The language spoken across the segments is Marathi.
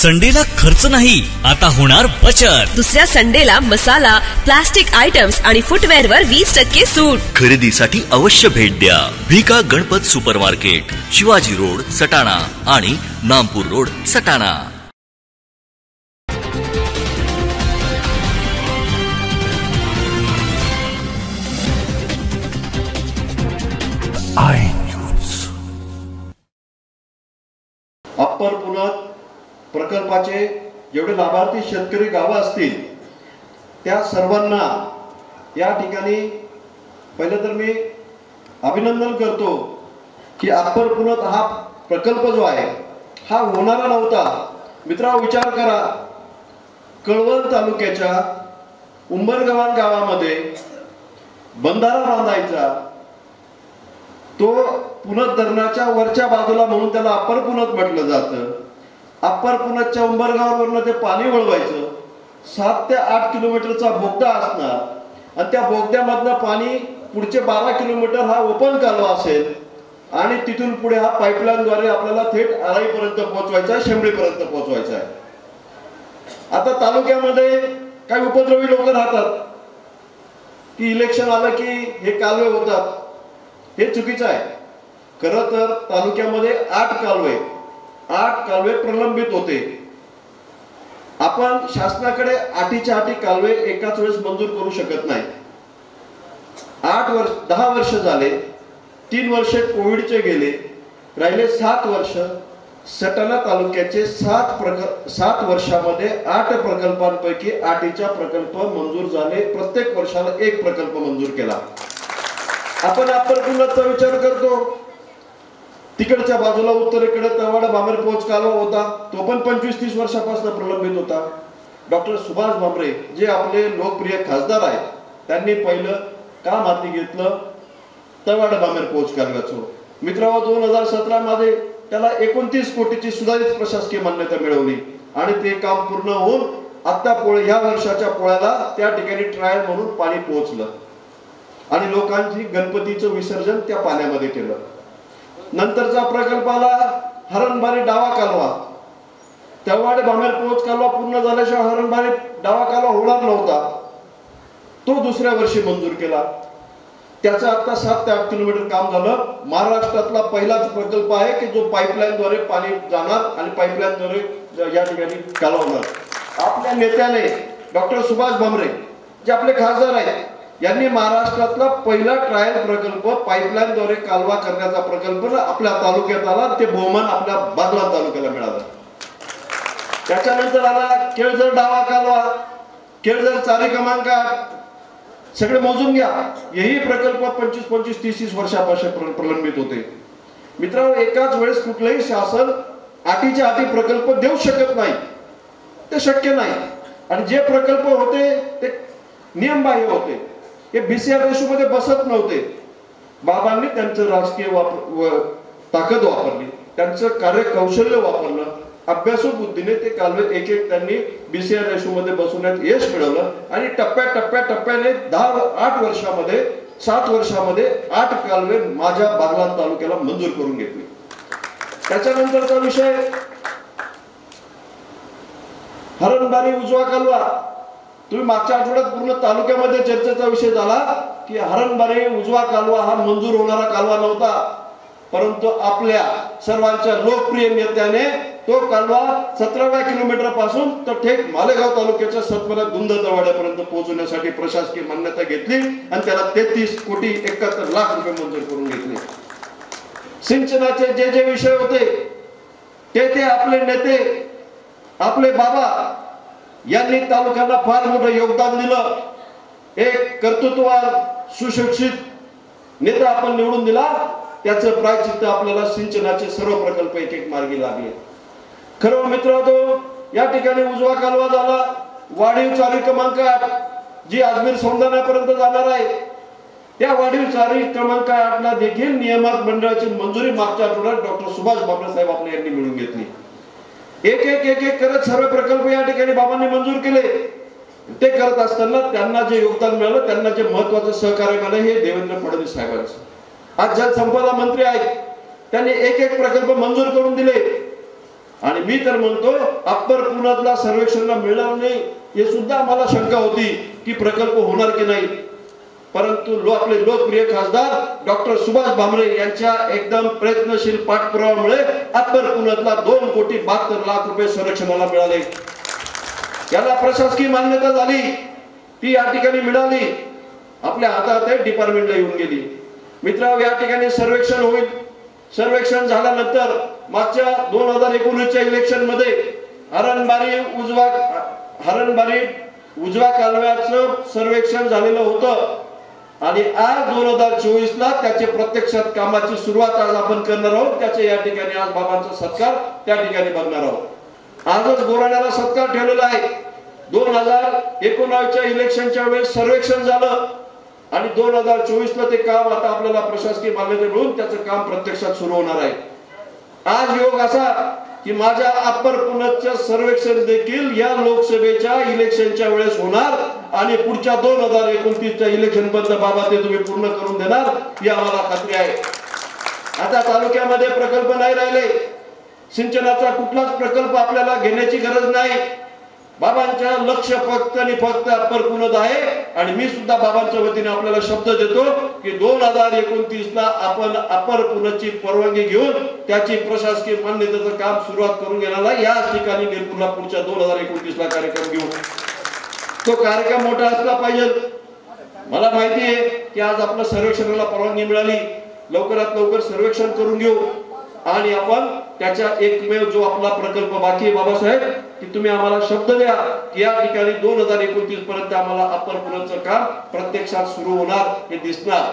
संडेला खर्च नाही, आता होणार बचत. दुसऱ्या संडेला मसाला, प्लास्टिक आयटम्स आणि फुटवेअर वर 20% सूट. खरेदीसाठी अवश्य भेट द्या Bhika Ganpat super market, Shivaji road Satana आणि नामपूर रोड सटाणा. अप्पर पुनत प्रकल्पाचे जेवढे लाभार्थी शेतकरी गावं असतील त्या सर्वांना या ठिकाणी पहिलं तर मी अभिनंदन करतो की अप्पर पुनत हा प्रकल्प जो आहे हा होणारा नव्हता. मित्रांनो, विचार करा, कळवण तालुक्याच्या उंबरगव्हाण गावामध्ये बंधारा बांधायचा, तो पुनत धरणाच्या वरच्या बाजूला म्हणून त्याला अप्पर पुनत म्हटलं जातं. अप्पर पुनतच्या उंबरगावावरनं ते पाणी वळवायचं, 7 ते 8 किलोमीटरचा बोगदा असणार आणि त्या बोगद्यामधनं पाणी पुढचे 12 किलोमीटर हा ओपन कालवा असेल आणि तिथून पुढे हा पाईपलाईनद्वारे आपल्याला थेट आराईपर्यंत पोहोचवायचा आहे, शेंबडीपर्यंत पोहोचवायचा आहे. आता तालुक्यामध्ये काही उपद्रवी लोक राहतात की इलेक्शन आलं की हे कालवे होतात. हे चुकीचं आहे. खरं तर तालुक्यामध्ये 8 कालवे प्रलंबित होते. आपण शासनाकडे 8 कालवे एकाच वेळेस मंजूर करू शकत नाही. 10 वर्ष झाले, 3 वर्ष कोविडचे गेले, राहिले 7 वर्ष. सटाणा तालुक्याचे 7 वर्षामध्ये 8 प्रकल्पांपैकी 8 प्रकल्प मंजूर झाले. प्रत्येक वर्षाला 1 प्रकल्प मंजूर केला. आपण अप्पर पुनतचा विचार करतो, तिकडच्या बाजूला उत्तरेकडे तवाड बांबरे पोच कालवा होता, तो पण 25-30 वर्षापासून प्रलंबित होता. डॉक्टर सुभाष भामरे जे आपले लोकप्रिय खासदार आहेत, त्यांनी पहिलं काम हाती घेतलं तवाड बांबरे पोच कालव्याचं. मित्रांनो, 2017 मध्ये त्याला 29 कोटीची सुधारित प्रशासकीय मान्यता मिळवली आणि ते काम पूर्ण होऊन आता ह्या वर्षाच्या पोळ्याला त्या ठिकाणी ट्रायल म्हणून पाणी पोहोचलं आणि लोकांची गणपतीचं विसर्जन त्या पाण्यामध्ये केलं. नंतरचा प्रकल्पाला हरणबारी डावा कालवा, तवाड बांबरे पोच कालवा पूर्ण झाल्याशिवाय हरणबारी डावा कालवा होणार नव्हता, तो दुसऱ्या वर्षी मंजूर केला. त्याचं आता 7 ते 8 किलोमीटर काम झालं. महाराष्ट्रातला पहिलाच प्रकल्प आहे की जो पाईपलाईनद्वारे पाणी जाणार आणि पाईपलाईनद्वारे या ठिकाणी कालवा होणार. आपल्या नेत्याने डॉक्टर सुभाष भामरे जे आपले खासदार आहेत, यांनी महाराष्ट्रातला पहिला ट्रायल प्रकल्प पाईपलाईनद्वारे कालवा करण्याचा प्रकल्प आपल्या तालुक्यात आला. ते बहुमान आपल्या बागलाण तालुक्याला मिळालं. त्याच्यानंतर आला केळझर डावा कालवा, केळझर चारी क्रमांक 8, सगळे मोजून घ्या. हेही प्रकल्प 25-30 वर्षापासून प्रलंबित होते. मित्रांनो, एकाच वेळेस कुठलंही शासन 8 प्रकल्प देऊ शकत नाही, ते शक्य नाही. आणि जे प्रकल्प होते ते नियमबाह्य होते, हे BCR रेशो मध्ये बसत नव्हते. बाबांनी त्यांचं राजकीय ताकद वापरली, त्यांचं कार्यकौशल्य वापरलं, अभ्यासू बुद्धीने ते कालवे एक त्यांनी BCR रेशो मध्ये बसवण्यात यश मिळवलं आणि टप्प्याटप्प्याने 8 वर्षामध्ये 7 वर्षामध्ये 8 कालवे माझ्या बागलाण तालुक्याला मंजूर करून घेतले. त्याच्यानंतरचा विषय हरणबारी उजवा कालवा. तुम्ही मागच्या आठवड्यात पूर्ण तालुक्यामध्ये चर्चेचा विषय झाला की हरणबारी उजवा कालवा हा मंजूर होणारा कालवा नव्हता, परंतु आपल्या सर्वांच्या लोकप्रिय नेत्याने तो कालवा 17व्या किलोमीटर पासून तर थेट मालेगाव तालुक्याच्या सतमला गुंद दरवाड्यापर्यंत पोहोचवण्यासाठी प्रशासकीय मान्यता घेतली आणि त्याला 33,71,00,000 रुपये मंजूर करून घेतले. सिंचनाचे जे विषय होते ते आपले नेते, आपले बाबा यांनी तालुक्याला फार मोठं योगदान दिलं. एक कर्तृत्ववान सुशिक्षित नेता आपण निवडून दिला, त्याचं प्रायश्चित्त आपल्याला सिंचनाचे सर्व प्रकल्प एक मार्गी लागले. खरं मित्रांनो, या ठिकाणी उजवा कालवा झाला. वाढीव चारी क्रमांक 8 जी अजमेर सौंदर्यापर्यंत जाणार आहे, त्या वाढीव चारी क्रमांक 8 ला देखील नियामक मंडळाची मंजुरी मागच्या आठवड्यात डॉक्टर सुभाष भामरे साहेब आपल्या यांनी मिळवून घेतली. एक करत सर्व प्रकल्प या ठिकाणी बाबांनी मंजूर केले. ते करत असताना त्यांना जे योगदान मिळालं, त्यांना जे महत्वाचं सहकार्य मिळालं, हे देवेंद्र फडणवीस साहेबांचं. आज जलसंपदा मंत्री आहेत, त्यांनी एक प्रकल्प मंजूर करून दिले. आणि मी तर म्हणतो अप्पर पुण्यातला सर्वेक्षणला मिळणार नाही हे सुद्धा आम्हाला शंका होती की प्रकल्प होणार की नाही. परंतु आपले लोकप्रिय खासदार डॉक्टर सुभाष भामरे यांच्या एकदम प्रयत्नशील पाठपुराव्यामुळे अप्पर पुण्यातला 2,72,00,000 सर्वेक्षणाला मिळाले. याला प्रशासकीय मान्यता झाली, ती या ठिकाणी मिळाली, आपल्या हातात डिपार्टमेंटला येऊन गेली. मित्रांनो, या ठिकाणी सर्वेक्षण होईल. सर्वेक्षण झाल्यानंतर मागच्या 2019च्या इलेक्शन मध्ये हरणबारी उजवा कालव्याचं सर्वेक्षण झालेलं होतं आणि आज 2024ला त्याचे प्रत्यक्षात कामाची सुरुवात आज आपण करणार आहोत. त्याचे या ठिकाणी आज बाबांचा सत्कार त्या ठिकाणी बघणार आहोत. आजच गोराण्याला सत्कार ठेवलेला आहे. 2019च्या इलेक्शनच्या वेळेस सर्वेक्षण झालं आणि 2024ला ते काम आता आपल्याला प्रशासकीय मान्यता मिळून त्याचं काम प्रत्यक्षात सुरू होणार आहे. आज योग असा की माझ्या अप्पर पुण्याचं सर्वेक्षण देखील या लोकसभेच्या इलेक्शनच्या वेळेस होणार आणि पुढच्या 2029च्या इलेक्शन पर्यंत बाबा ते तुम्ही पूर्ण करून देणार ही आम्हाला खात्री आहे. आता तालुक्यामध्ये प्रकल्प नाही राहिले, सिंचनाचा कुठलाच प्रकल्प आपल्याला घेण्याची गरज नाही. बाबांच्या लक्ष फक्त आणि फक्त अप्पर पुण्यात आहे आणि मी सुद्धा बाबांच्या वतीने आपल्याला शब्द देतो की 2029ला आपण अप्पर पुण्याची परवानगी घेऊन त्याची प्रशासकीय मान्यतेचं काम सुरुवात करून घेण्याला याच ठिकाणी निर्पूरला पुढच्या 2029ला कार्यक्रम घेऊ. तो कार्यक्रम मोठा असला पाहिजे. मला माहिती आहे की आज आपल्या सर्वेक्षणाला परवानगी मिळाली, लवकरात लवकर सर्वेक्षण करून घेऊ आणि आपण त्याच्या एकमेव जो आपला प्रकल्प बाकी आहे बाबासाहेब की तुम्ही आम्हाला शब्द द्या की या ठिकाणी 2029 पर्यंत आम्हाला अप्पर पुण्याचं काम प्रत्यक्षात सुरू होणार हे दिसणार.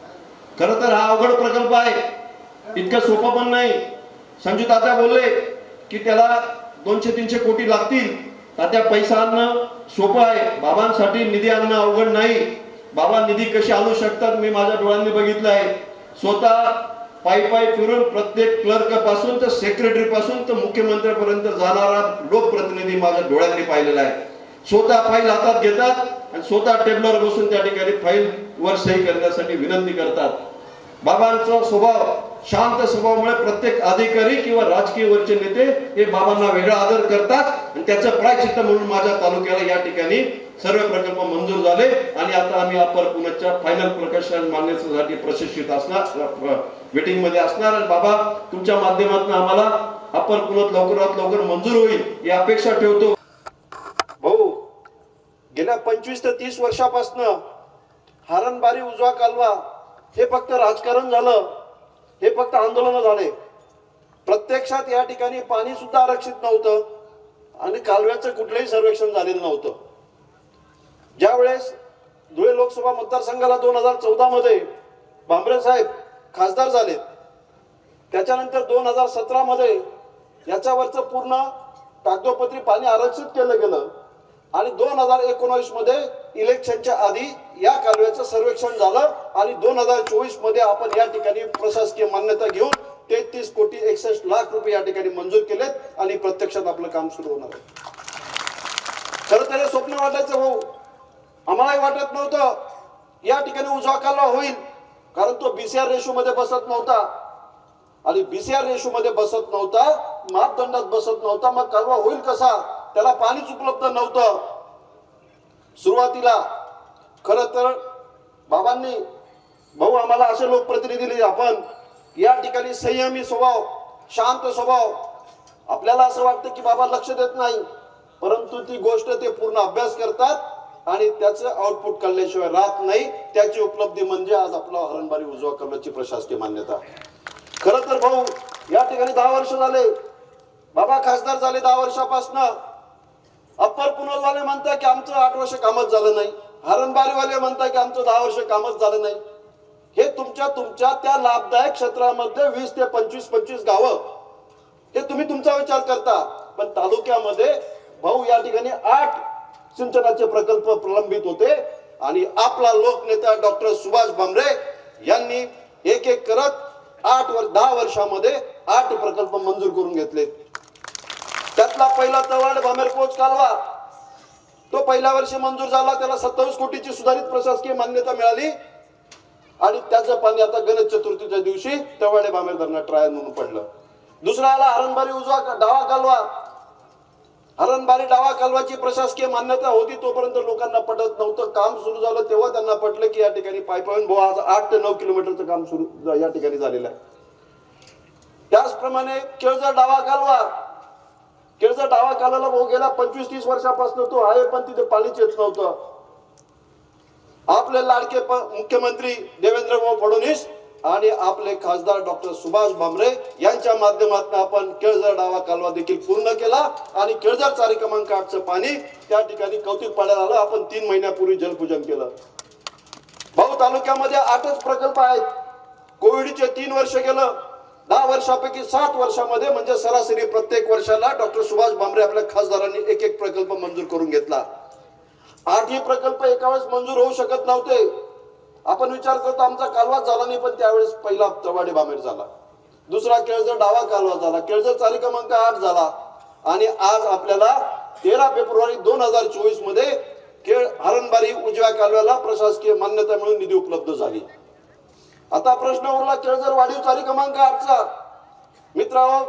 खरं तर हा अवघड प्रकल्प आहे, इतकं सोपं पण नाही. संजू तात्या बोलले की त्याला 200-300 कोटी लागतील. तात्या पैसा आणणं सोपं आहे, बाबांसाठी निधी आणणं अवघड नाही. बाबा निधी कशी आणू शकतात मी माझ्या डोळ्यांनी बघितलं आहे. स्वतः पायी फिरून प्रत्येक क्लर्क पासून तर सेक्रेटरी पासून तर मुख्यमंत्र्यापर्यंत जाणारा लोकप्रतिनिधी माझ्या डोळ्यांनी पाहिलेला आहे. स्वतः फाईल हातात घेतात आणि स्वतः टेबलवर बसून त्या ठिकाणी फाईल वर सही करण्यासाठी विनंती करतात. बाबांचा स्वभाव शांत स्वभावामुळे प्रत्येक अधिकारी किंवा राजकीय वरचे नेते हे बाबांना वेगळा आदर करतात आणि त्याचं प्रायश्चित्त म्हणून माझ्या तालुक्याला या ठिकाणी सर्व प्रकल्प मंजूर झाले आणि आता आम्ही अप्पर पुण्याच्या फायनल प्रकाशन मान्यतेसाठी प्रशिक्षित असणार, मीटिंग मध्ये असणार आणि बाबा तुमच्या माध्यमातून आम्हाला अप्पर पुण्यात लवकरात लवकर मंजूर होईल ही अपेक्षा ठेवतो. भाऊ, गेल्या 25 ते 30 वर्षापासून हरणबारी उजवा कालवा हे फक्त राजकारण झालं, हे फक्त आंदोलन झाले. प्रत्यक्षात या ठिकाणी पाणी सुद्धा आरक्षित नव्हतं आणि कालव्याचं कुठलंही सर्वेक्षण झालेलं नव्हतं. ज्या वेळेस धुळे लोकसभा मतदारसंघाला 2014 मध्ये भामरे साहेब खासदार झाले, त्याच्यानंतर 2017 मध्ये याच्यावरचं पूर्ण कागदोपत्री पाणी आरक्षित केलं गेलं आणि 2019 मध्ये इलेक्शनच्या आधी या कालव्याचं सर्वेक्षण झालं आणि 2024 मध्ये आपण या ठिकाणी प्रशासकीय मान्यता घेऊन 33,61,00,000 या ठिकाणी मंजूर केलेत आणि प्रत्यक्षात आपलं काम सुरू होणार आहे. खरं तर स्वप्न वाटायचं भाऊ, आम्हालाही वाटत नव्हतं या ठिकाणी उजवा कालवा होईल, कारण तो बीसीआर रेशो मध्ये बसत नव्हता आणि बीसीआर रेशो मध्ये बसत नव्हता, मापदंडात बसत नव्हता. मग कालवा होईल कसा? त्याला पाणीच उपलब्ध नव्हतं. सुरुवातीला खरं तर बाबांनी भाऊ आम्हाला असे लोकप्रतिनिधी दिले, आपण या ठिकाणी संयमी स्वभाव, शांत स्वभाव. आपल्याला असं वाटतं की बाबा लक्ष देत नाही, परंतु ती गोष्ट ते पूर्ण अभ्यास करतात आणि त्याचं आउटपुट काढल्याशिवाय राहत नाही. त्याची उपलब्धी म्हणजे आज आपला हरणबारी उजवा कालव्याची प्रशासकीय मान्यता. खरं तर भाऊ या ठिकाणी 10 वर्ष झाले, बाबा खासदार झाले 10 वर्षापासून. अप्पर पुण्यावाले म्हणतात की आमचं 8 वर्ष कामच झालं नाही, हरणबारीवाले म्हणतात की आमचं 10 वर्ष कामच झालं नाही. हे तुमच्या त्या लाभदायक क्षेत्रामध्ये 20 ते 25 गावं हे तुम्ही तुमचा विचार करता, पण तालुक्यामध्ये भाऊ या ठिकाणी 8 सिंचनाचे प्रकल्प प्रलंबित होते आणि आपला लोकनेता डॉक्टर सुभाष भामरे यांनी एक एक करत 10 वर्षामध्ये 8 प्रकल्प मंजूर करून घेतले. त्यातला पहिला तळवड भामेर पोच कालवा तो पहिल्या वर्षी मंजूर झाला, त्याला 27 कोटीची सुधारित प्रशासकीय मान्यता मिळाली आणि त्याचं पाणी आता गणेश चतुर्थीच्या दिवशी तळवडे भामेर धरणात ट्रायल म्हणून पडलं. दुसरा आला हरणबारी डावा कालवा. हरणबारी डावा कालवाची प्रशासकीय मान्यता होती तोपर्यंत लोकांना पटत नव्हतं. काम सुरू झालं तेव्हा त्यांना पटलं की या ठिकाणी पाईपलाईन आज 8 ते 9 किलोमीटरचं काम सुरू या ठिकाणी झालेलं आहे. त्याचप्रमाणे केळझर डावा कालवा. केळझर डावा कालवाला गेल्या 25-30 वर्षापासून तो आहे, पण तिथे पाणीच येत नव्हतं. आपले लाडके मुख्यमंत्री देवेंद्र फडणवीस आणि आपले खासदार डॉक्टर सुभाष भामरे यांच्या माध्यमातून आपण केळझर डावा कालवा देखील पूर्ण केला आणि केळझर चारी क्रमांक 8चं पाणी त्या ठिकाणी कौतिक पाण्याला आलं. आपण 3 महिन्यापूर्वी जलपूजन केलं. भाऊ तालुक्यामध्ये 8च प्रकल्प आहेत. कोविडचे 3 वर्ष गेलं. 10 वर्षापैकी 7 वर्षामध्ये म्हणजे सरासरी प्रत्येक वर्षाला डॉक्टर सुभाष भामरे आपल्या खासदारांनी एक प्रकल्प मंजूर करून घेतला. 8ही प्रकल्प एका वेळेस मंजूर होऊ शकत नव्हते. आपण विचार करतो आमचा कालवा झाला नाही, पण त्यावेळेस पहिला तवाडे बामेर झाला, दुसरा केळझर डावा कालवा झाला, केळझर चारी क्रमांक 8 झाला आणि आज आपल्याला 13 फेब्रुवारी 2024 मध्ये हरणबारी उजव्या कालव्याला प्रशासकीय मान्यता मिळून निधी उपलब्ध झाली. आता प्रश्न उरला केळझर वाढीव चारी क्रमांक 8चा. मित्रांनो,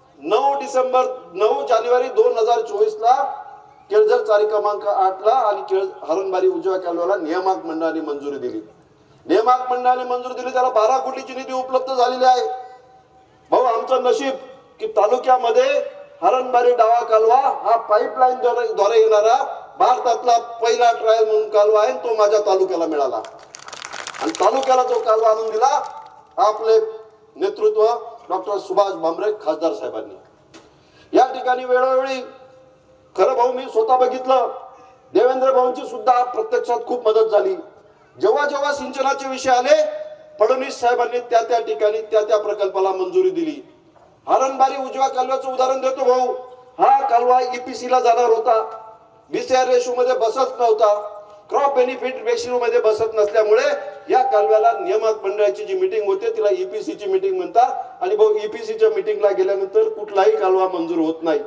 9 जानेवारी 2024 ला केळझर चारी क्रमांक 8 ला आणि हरणबारी उजव्या कालव्याला नियामक मंडळाने मंजुरी दिली. नियामक मंडळाने मंजुरी दिली, त्याला 12 कोटीची निधी उपलब्ध झालेली आहे. भाऊ, आमचं नशीब की तालुक्यामध्ये हरणबारी डावा कालवा हा पाईपलाईन द्वारे येणारा भारतातला पहिला ट्रायल म्हणून कालवा आहे. तो माझ्या तालुक्याला मिळाला आणि तालुक्याला जो कालवा आणून दिला आपले नेतृत्व डॉक्टर सुभाष भामरे खासदार साहेबांनी. या ठिकाणी वेळोवेळी खरं भाऊ मी स्वतः बघितलं, देवेंद्र भाऊंची सुद्धा प्रत्यक्षात खूप मदत झाली. जेव्हा जेव्हा सिंचनाचे विषय आले, फडणवीस साहेबांनी त्या ठिकाणी त्या प्रकल्पाला मंजुरी दिली. हरणबारी उजव्या कालव्याचं उदाहरण देतो भाऊ. हा कालवा EPC ला जाणार होता, BCR रेशो मध्ये बसत नव्हता, क्रॉप बेनिफिट रेशो मध्ये बसत नसल्यामुळे या कालव्याला नियामक मंडळाची जी मीटिंग होते तिला EPC ची मीटिंग म्हणतात. आणि भाऊ EPC च्या मीटिंगला गेल्यानंतर कुठलाही कालवा मंजूर होत नाही.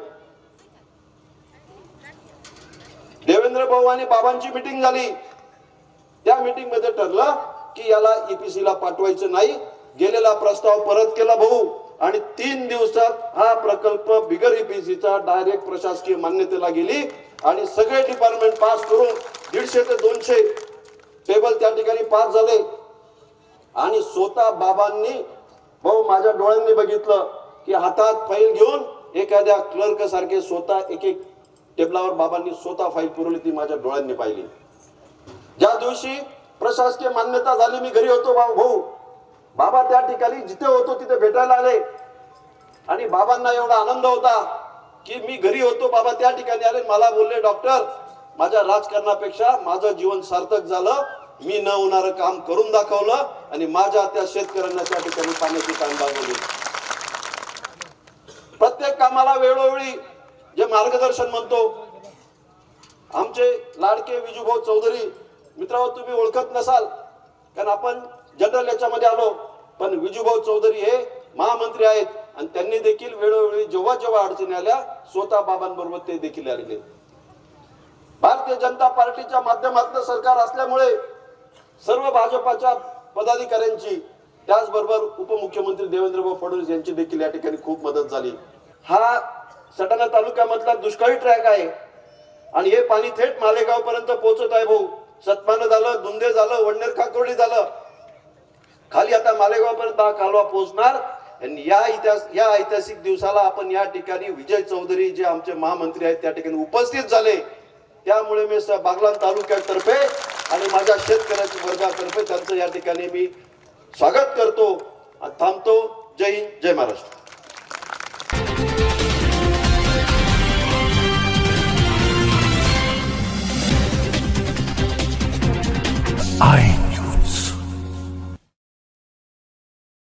देवेंद्र भाऊ आणि बाबांची मीटिंग झाली. त्या मीटिंग मध्ये ठरलं की याला EPC ला पाठवायचं नाही. गेलेला प्रस्ताव परत केला भाऊ आणि 3 दिवसात हा प्रकल्प बिगर EPC चा डायरेक्ट प्रशासकीय मान्यतेला गेली आणि सगळे डिपार्टमेंट पास करून 150 ते 200 टेबल त्या ठिकाणी पास झाले. आणि स्वतः बाबांनी भाऊ माझ्या डोळ्यांनी बघितलं की हातात फाईल घेऊन एखाद्या क्लर्क सारखे स्वतः एक टेबलावर बाबांनी स्वतः फाईल पुरवली, ती माझ्या डोळ्यांनी पाहिली. ज्या दिवशी प्रशासकीय मान्यता झाली मी घरी होतो भाऊ. बाबा त्या ठिकाणी जिथे होतो तिथे भेटायला आले आणि बाबांना एवढा आनंद होता की मी घरी होतो, बाबा त्या ठिकाणी आले. मला बोलले, डॉक्टर माझ्या राजकारणापेक्षा माझं जीवन सार्थक झालं, मी न होणारं काम करून दाखवलं आणि माझ्या त्या शेतकऱ्यांना त्या ठिकाणी पाण्याची कान दाखवली. प्रत्येक कामाला वेळोवेळी जे मार्गदर्शन म्हणतो आमचे लाडके विजूभाऊ चौधरी. मित्रांनो, तुम्ही ओळखत नसाल कारण आपण जनरल याच्यामध्ये आलो, पण विजूभाऊ चौधरी हे महामंत्री आहेत आणि त्यांनी देखील वेळोवेळी जेव्हा जेव्हा अडचणी आल्या स्वतः बाबांबरोबर ते देखील आलेले. भारतीय जनता पार्टीच्या माध्यमातून सरकार असल्यामुळे सर्व भाजपाच्या पदाधिकाऱ्यांची त्याचबरोबर उपमुख्यमंत्री देवेंद्र फडणवीस यांची देखील या ठिकाणी खूप मदत झाली. हा सटाणा तालुक्यामधला दुष्काळी ट्रॅक आहे आणि हे पाणी थेट मालेगाव पर्यंत पोहोचत आहे भाऊ. सतमान झालं, दुंदे झालं, वडनेर काकोडी झालं, खाली आता मालेगाव पर्यंत हा कालवा पोहोचणार. आणि या ऐतिहासिक दिवसाला आपण या ठिकाणी विजय चौधरी जे आमचे महामंत्री आहेत त्या ठिकाणी उपस्थित झाले. त्यामुळे मी बागलाण तालुक्यातर्फे आणि माझ्या शेतकऱ्याच्या वर्गातर्फे त्यांचं या ठिकाणी मी स्वागत करतो आणि थांबतो. जय हिंद, जय महाराष्ट्र. I